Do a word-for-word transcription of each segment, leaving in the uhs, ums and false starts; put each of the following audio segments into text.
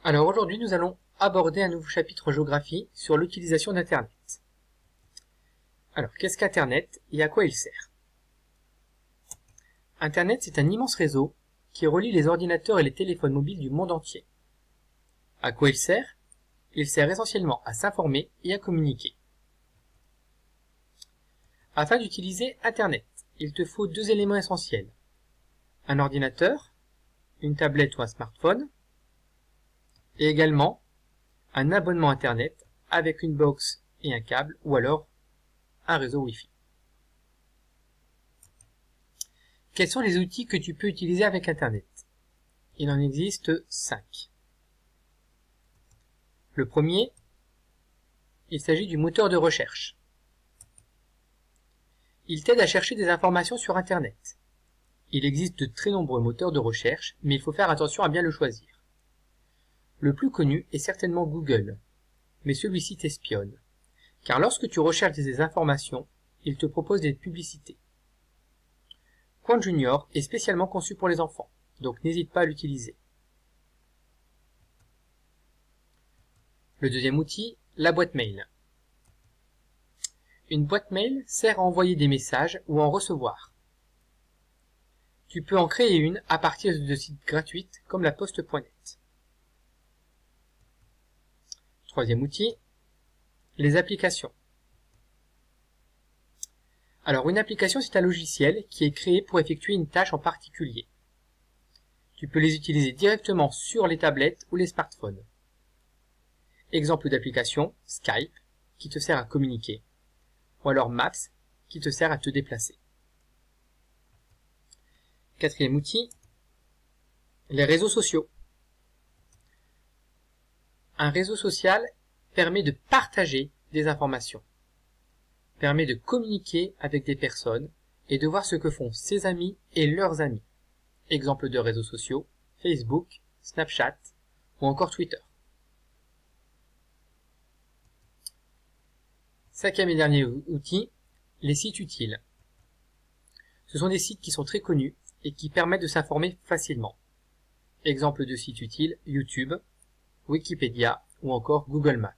Alors aujourd'hui, nous allons aborder un nouveau chapitre géographie sur l'utilisation d'Internet. Alors, qu'est-ce qu'Internet et à quoi il sert? Internet, c'est un immense réseau qui relie les ordinateurs et les téléphones mobiles du monde entier. À quoi il sert? Il sert essentiellement à s'informer et à communiquer. Afin d'utiliser Internet, il te faut deux éléments essentiels. Un ordinateur, une tablette ou un smartphone, et également un abonnement Internet avec une box et un câble ou alors un réseau Wi-Fi. Quels sont les outils que tu peux utiliser avec Internet? Il en existe cinq. Le premier, il s'agit du moteur de recherche. Il t'aide à chercher des informations sur Internet. Il existe de très nombreux moteurs de recherche, mais il faut faire attention à bien le choisir. Le plus connu est certainement Google, mais celui-ci t'espionne, car lorsque tu recherches des informations, il te propose des publicités. Quant Junior est spécialement conçu pour les enfants, donc n'hésite pas à l'utiliser. Le deuxième outil, la boîte mail. Une boîte mail sert à envoyer des messages ou à en recevoir. Tu peux en créer une à partir de sites gratuits comme la poste point net. Troisième outil, les applications. Alors une application, c'est un logiciel qui est créé pour effectuer une tâche en particulier. Tu peux les utiliser directement sur les tablettes ou les smartphones. Exemple d'application, Skype, qui te sert à communiquer, ou alors Maps, qui te sert à te déplacer. Quatrième outil, les réseaux sociaux. Un réseau social permet de partager des informations, permet de communiquer avec des personnes et de voir ce que font ses amis et leurs amis. Exemple de réseaux sociaux, Facebook, Snapchat ou encore Twitter. Cinquième et dernier outil, les sites utiles. Ce sont des sites qui sont très connus et qui permettent de s'informer facilement. Exemple de sites utiles, YouTube, Wikipédia ou encore Google Maps.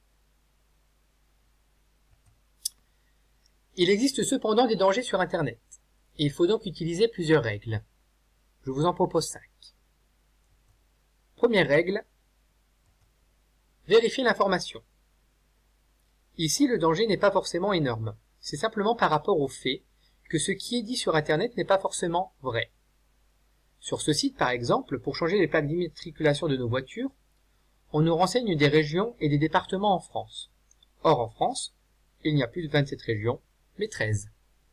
Il existe cependant des dangers sur Internet, et il faut donc utiliser plusieurs règles. Je vous en propose cinq. Première règle, vérifier l'information. Ici, le danger n'est pas forcément énorme. C'est simplement par rapport au fait que ce qui est dit sur Internet n'est pas forcément vrai. Sur ce site, par exemple, pour changer les plaques d'immatriculation de nos voitures, on nous renseigne des régions et des départements en France. Or, en France, il n'y a plus de vingt-sept régions, mais treize.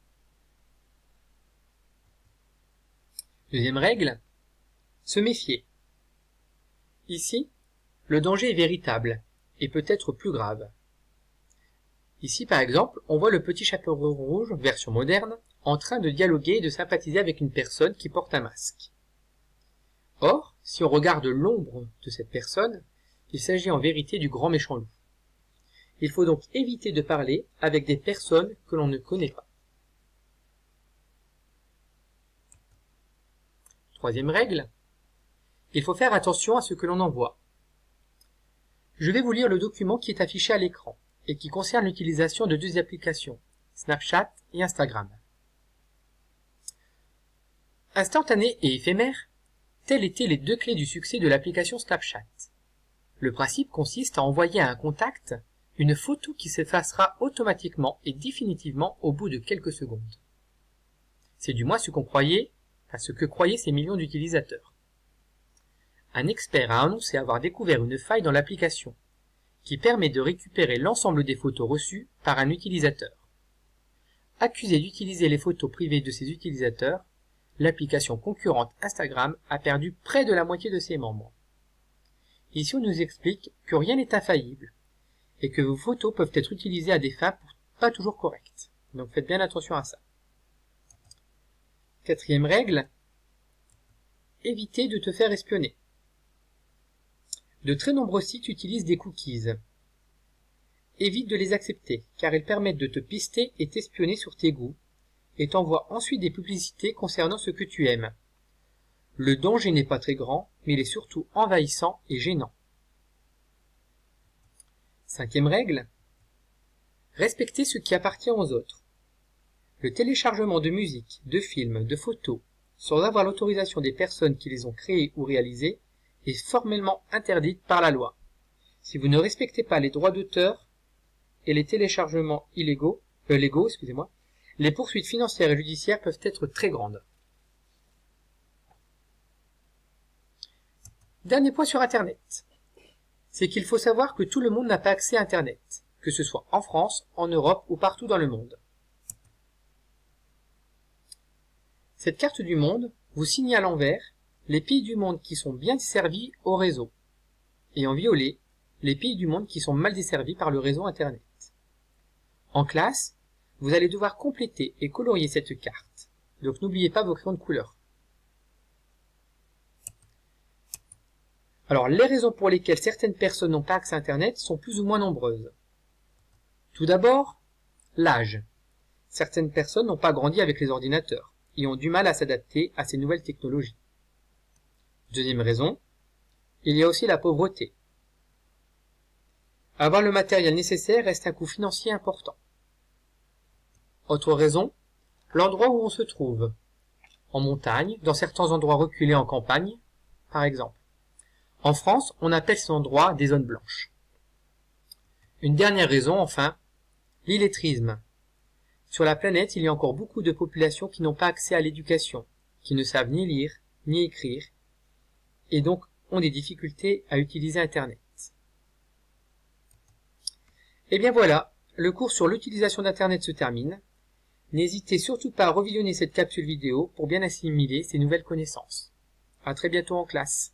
Deuxième règle, se méfier. Ici, le danger est véritable et peut être plus grave. Ici, par exemple, on voit le petit chaperon rouge, version moderne, en train de dialoguer et de sympathiser avec une personne qui porte un masque. Or, si on regarde l'ombre de cette personne, il s'agit en vérité du grand méchant loup. Il faut donc éviter de parler avec des personnes que l'on ne connaît pas. Troisième règle, il faut faire attention à ce que l'on envoie. Je vais vous lire le document qui est affiché à l'écran et qui concerne l'utilisation de deux applications, Snapchat et Instagram. Instantané et éphémère, telles étaient les deux clés du succès de l'application Snapchat. Le principe consiste à envoyer à un contact une photo qui s'effacera automatiquement et définitivement au bout de quelques secondes. C'est du moins ce qu'on croyait, enfin ce que croyaient ces millions d'utilisateurs. Un expert a annoncé avoir découvert une faille dans l'application, qui permet de récupérer l'ensemble des photos reçues par un utilisateur. Accusée d'utiliser les photos privées de ses utilisateurs, l'application concurrente Instagram a perdu près de la moitié de ses membres. Ici on nous explique que rien n'est infaillible, et que vos photos peuvent être utilisées à des fins pas toujours correctes. Donc faites bien attention à ça. Quatrième règle, évitez de te faire espionner. De très nombreux sites utilisent des cookies. Évite de les accepter, car ils permettent de te pister et t'espionner sur tes goûts, et t'envoient ensuite des publicités concernant ce que tu aimes. Le danger n'est pas très grand, mais il est surtout envahissant et gênant. Cinquième règle, respecter ce qui appartient aux autres. Le téléchargement de musique, de films, de photos, sans avoir l'autorisation des personnes qui les ont créés ou réalisés, est formellement interdite par la loi. Si vous ne respectez pas les droits d'auteur et les téléchargements illégaux, euh, légaux, excusez-moi, les poursuites financières et judiciaires peuvent être très grandes. Dernier point sur Internet, c'est qu'il faut savoir que tout le monde n'a pas accès à Internet, que ce soit en France, en Europe ou partout dans le monde. Cette carte du monde vous signe à l'envers les pays du monde qui sont bien desservis au réseau, et en violet, les pays du monde qui sont mal desservis par le réseau Internet. En classe, vous allez devoir compléter et colorier cette carte, donc n'oubliez pas vos crayons de couleur. Alors, les raisons pour lesquelles certaines personnes n'ont pas accès à Internet sont plus ou moins nombreuses. Tout d'abord, l'âge. Certaines personnes n'ont pas grandi avec les ordinateurs et ont du mal à s'adapter à ces nouvelles technologies. Deuxième raison, il y a aussi la pauvreté. Avoir le matériel nécessaire reste un coût financier important. Autre raison, l'endroit où on se trouve. En montagne, dans certains endroits reculés en campagne, par exemple. En France, on appelle ces endroits des zones blanches. Une dernière raison, enfin, l'illettrisme. Sur la planète, il y a encore beaucoup de populations qui n'ont pas accès à l'éducation, qui ne savent ni lire, ni écrire, et donc ont des difficultés à utiliser Internet. Et bien voilà, le cours sur l'utilisation d'Internet se termine. N'hésitez surtout pas à revisionner cette capsule vidéo pour bien assimiler ces nouvelles connaissances. À très bientôt en classe.